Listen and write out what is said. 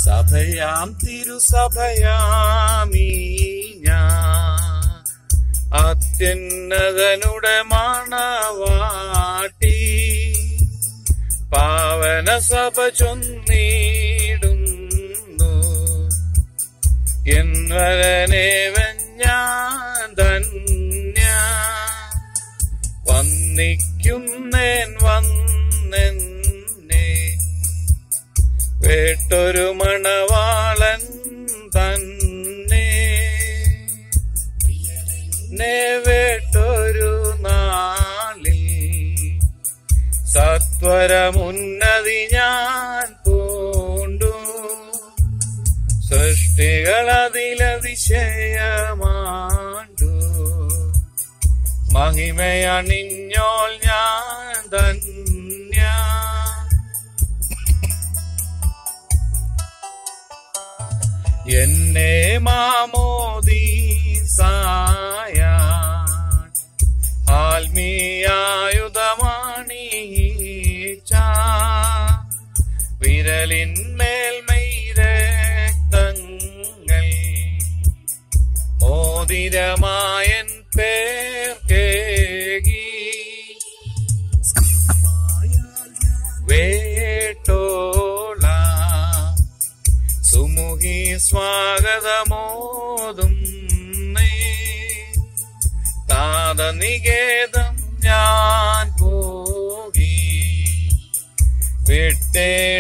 സഭയാം തിരുസഭയാമീ ഞാൻ അത്യുന്നതനുടെ മണവാട്ടി പാവന സഭ ചൊന്നിടുന്നു എന്വരനേവൻ ഞാൻ ധന്യ വന്നിക്കുന്നേൻ വന്നെന്നെ വേട്ടൊരു മണവാളൻ തന്നെ വേട്ടൊരു നാളിൽ സത്വരമുന്നതി ഞാൻ പൂണ്ടു സൃഷ്ടികളതിലതിശയമാണ്ടു മഹിമയണിഞ്ഞോൾ ഞാൻ ധന്യ എന്നെ മാമോദീസായ ആത്മീയായുധമണിയിച്ച വിരലിന്മേൽമൈ രക്തങ്ങൾ മോതിരമായൻ പേർക്കേകി വേട്ടോള സുമുഖി സ്വാഗതമോതും താതനികേതം ഞാൻ പോകി വിട്ടേ